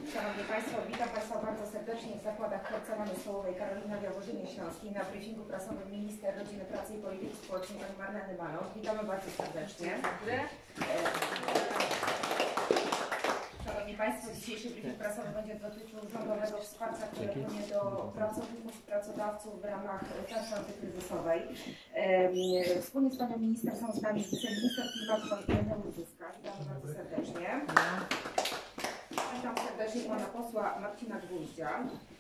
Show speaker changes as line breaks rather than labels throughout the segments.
Szanowni Państwo, witam Państwa bardzo serdecznie w zakładach Hercemany Stołowej Karolina w Jaworzynie Śląskiej na briefingu prasowym minister rodziny, pracy i polityki społecznej pani Marleny Maląg. Witamy bardzo serdecznie. Szanowni Państwo, dzisiejszy briefing prasowy będzie dotyczył rządowego wsparcia, które płynie do pracowników i pracodawców w ramach tarczy antykryzysowej. Wspólnie z panią minister są z nami wiceminister klimatu Uzyska. Witamy bardzo serdecznie. Witam serdecznie pana posła Marcina Gwóździa.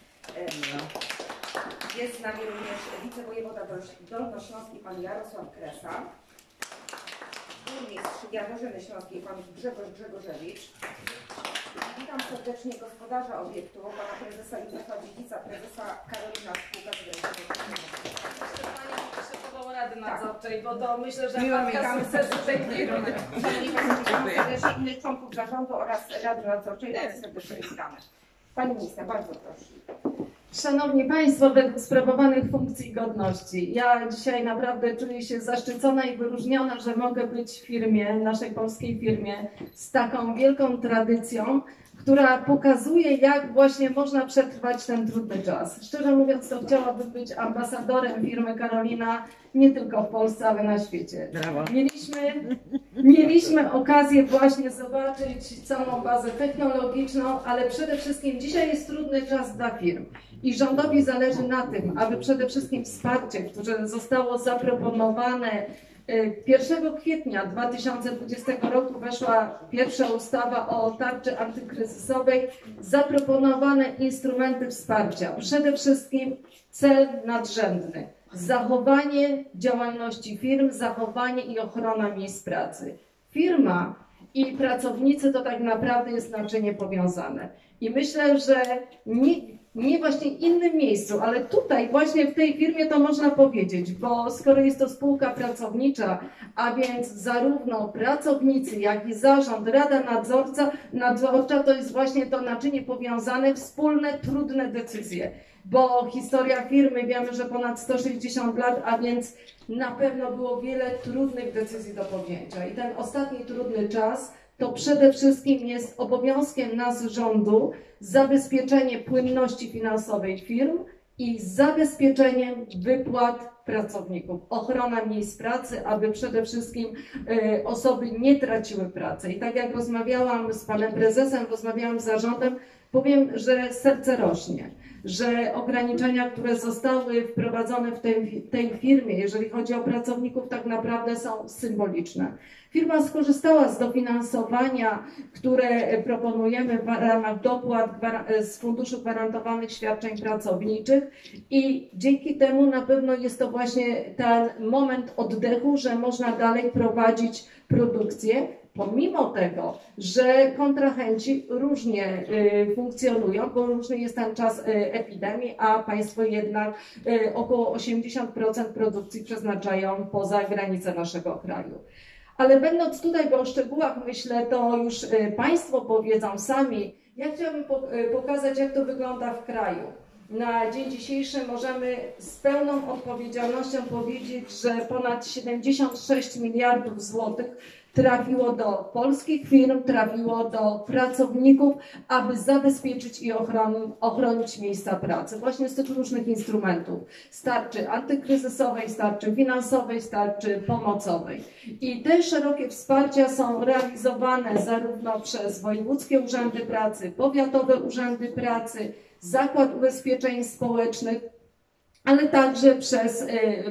Jest z nami również wicewojewoda dolnośląski pan Jarosław Kresa. Burmistrz Jaworzyny Śląskiej pan Grzegorz Grzegorzewicz. Witam serdecznie gospodarza obiektu, pana prezesa Józefa Dziedzica, prezesa Karolina Spółka
Szefował Rady Nadzorczej, bo to myślę, że matka sukcesu tej firmy.
Szanowni Państwo, witamy serdecznie innych członków zarządu oraz Rady Nadzorczej. Bardzo serdecznie witamy. Pani minister, bardzo proszę.
Szanowni Państwo, według sprawowanych funkcji i godności, ja dzisiaj naprawdę czuję się zaszczycona i wyróżniona, że mogę być w firmie, naszej polskiej firmie, z taką wielką tradycją, która pokazuje, jak właśnie można przetrwać ten trudny czas. Szczerze mówiąc, to chciałabym być ambasadorem firmy Karolina nie tylko w Polsce, ale na świecie. Brawo. Mieliśmy okazję właśnie zobaczyć całą bazę technologiczną, ale przede wszystkim dzisiaj jest trudny czas dla firm. I rządowi zależy na tym, aby przede wszystkim wsparcie, które zostało zaproponowane 1 kwietnia 2020 roku weszła pierwsza ustawa o tarczy antykryzysowej, zaproponowane instrumenty wsparcia. Przede wszystkim cel nadrzędny. Zachowanie działalności firm, zachowanie i ochrona miejsc pracy. Firma i pracownicy to tak naprawdę jest naczynie powiązane. I myślę, że nie właśnie w innym miejscu, ale tutaj właśnie w tej firmie to można powiedzieć, bo skoro jest to spółka pracownicza, a więc zarówno pracownicy, jak i zarząd, rada nadzorcza to jest właśnie to naczynie powiązane, wspólne, trudne decyzje. Bo historia firmy, wiemy, że ponad 160 lat, a więc na pewno było wiele trudnych decyzji do podjęcia. I ten ostatni trudny czas to przede wszystkim jest obowiązkiem nas rządu zabezpieczenie płynności finansowej firm i zabezpieczenie wypłat pracowników, ochrona miejsc pracy, aby przede wszystkim osoby nie traciły pracy. I tak jak rozmawiałam z panem prezesem, rozmawiałam z zarządem, powiem, że serce rośnie, że ograniczenia, które zostały wprowadzone w tej firmie, jeżeli chodzi o pracowników, tak naprawdę są symboliczne. Firma skorzystała z dofinansowania, które proponujemy w ramach dopłat z Funduszu Gwarantowanych Świadczeń Pracowniczych i dzięki temu na pewno jest to właśnie ten moment oddechu, że można dalej prowadzić produkcję. Pomimo tego, że kontrahenci różnie funkcjonują, bo różny jest ten czas epidemii, a państwo jednak około 80% produkcji przeznaczają poza granice naszego kraju. Ale będąc tutaj, bo o szczegółach myślę, to już państwo powiedzą sami, ja chciałabym pokazać, jak to wygląda w kraju. Na dzień dzisiejszy możemy z pełną odpowiedzialnością powiedzieć, że ponad 76 miliardów złotych trafiło do polskich firm, trafiło do pracowników, aby zabezpieczyć i ochronić miejsca pracy. Właśnie z tych różnych instrumentów. Z tarczy antykryzysowej, z tarczy finansowej, z tarczy pomocowej. I te szerokie wsparcia są realizowane zarówno przez wojewódzkie urzędy pracy, powiatowe urzędy pracy, Zakład Ubezpieczeń Społecznych, ale także przez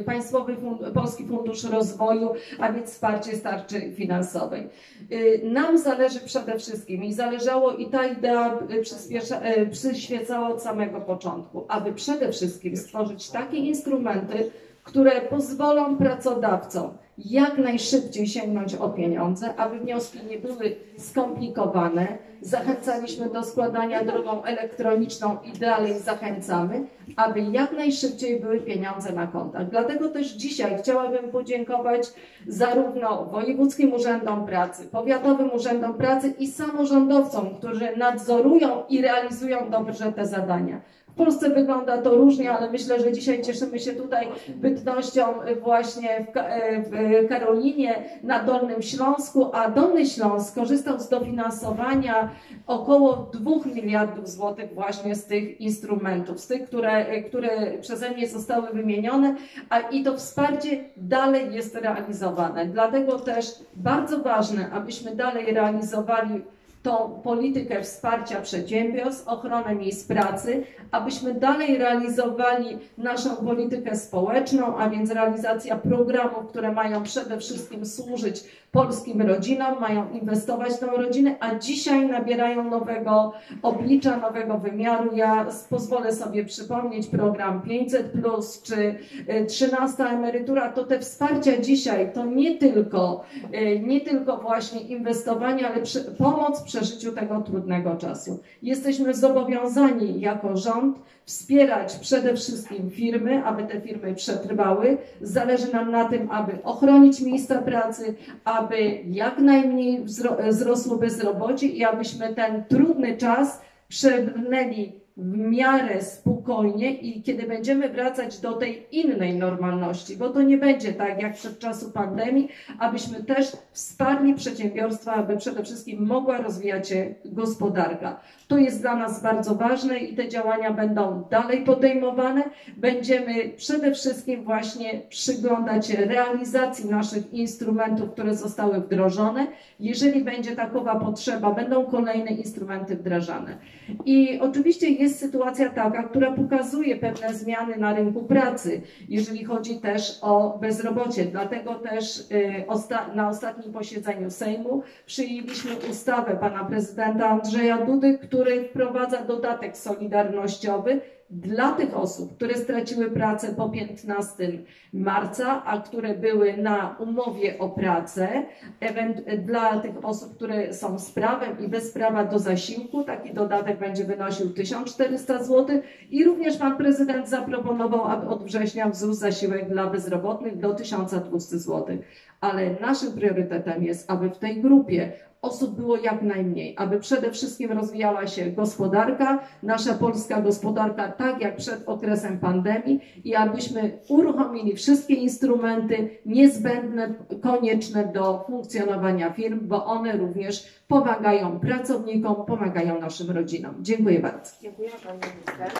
Polski Fundusz Rozwoju, a więc wsparcie z tarczy finansowej. Nam zależy przede wszystkim i zależało i ta idea przyświecała od samego początku, aby przede wszystkim stworzyć takie instrumenty, które pozwolą pracodawcom jak najszybciej sięgnąć o pieniądze, aby wnioski nie były skomplikowane. Zachęcaliśmy do składania drogą elektroniczną i dalej zachęcamy, aby jak najszybciej były pieniądze na kontach. Dlatego też dzisiaj chciałabym podziękować zarówno wojewódzkim urzędom pracy, powiatowym urzędom pracy i samorządowcom, którzy nadzorują i realizują dobrze te zadania. W Polsce wygląda to różnie, ale myślę, że dzisiaj cieszymy się tutaj bytnością właśnie w Karolinie, na Dolnym Śląsku, a Dolny Śląsk korzystał z dofinansowania około 2 miliardów złotych właśnie z tych instrumentów, z tych, które przeze mnie zostały wymienione, i to wsparcie dalej jest realizowane. Dlatego też bardzo ważne, abyśmy dalej realizowali tą politykę wsparcia przedsiębiorstw, ochronę miejsc pracy, abyśmy dalej realizowali naszą politykę społeczną, a więc realizacja programów, które mają przede wszystkim służyć polskim rodzinom, mają inwestować w tą rodzinę, a dzisiaj nabierają nowego oblicza, nowego wymiaru. Ja pozwolę sobie przypomnieć program 500+, czy 13 emerytura, to te wsparcia dzisiaj to nie tylko właśnie inwestowanie, ale pomoc w przeżyciu tego trudnego czasu. Jesteśmy zobowiązani jako rząd wspierać przede wszystkim firmy, aby te firmy przetrwały. Zależy nam na tym, aby ochronić miejsca pracy, aby jak najmniej wzrosło bezrobocie i abyśmy ten trudny czas przebrnęli w miarę spokojnie i kiedy będziemy wracać do tej innej normalności, bo to nie będzie tak jak przed czasu pandemii, abyśmy też wsparli przedsiębiorstwa, aby przede wszystkim mogła rozwijać się gospodarka. To jest dla nas bardzo ważne i te działania będą dalej podejmowane. Będziemy przede wszystkim właśnie przyglądać się realizacji naszych instrumentów, które zostały wdrożone. Jeżeli będzie takowa potrzeba, będą kolejne instrumenty wdrażane. I oczywiście jest sytuacja taka, która pokazuje pewne zmiany na rynku pracy, jeżeli chodzi też o bezrobocie. Dlatego też na ostatnim posiedzeniu Sejmu przyjęliśmy ustawę pana prezydenta Andrzeja Dudy, który wprowadza dodatek solidarnościowy dla tych osób, które straciły pracę po 15 marca, a które były na umowie o pracę, dla tych osób, które są z prawem i bez prawa do zasiłku, taki dodatek będzie wynosił 1400 zł i również pan prezydent zaproponował, aby od września wzrósł zasiłek dla bezrobotnych do 1200 zł. Ale naszym priorytetem jest, aby w tej grupie osób było jak najmniej, aby przede wszystkim rozwijała się gospodarka, nasza polska gospodarka, tak jak przed okresem pandemii i abyśmy uruchomili wszystkie instrumenty niezbędne, konieczne do funkcjonowania firm, bo one również pomagają pracownikom, pomagają naszym rodzinom. Dziękuję bardzo.
Dziękuję pani minister.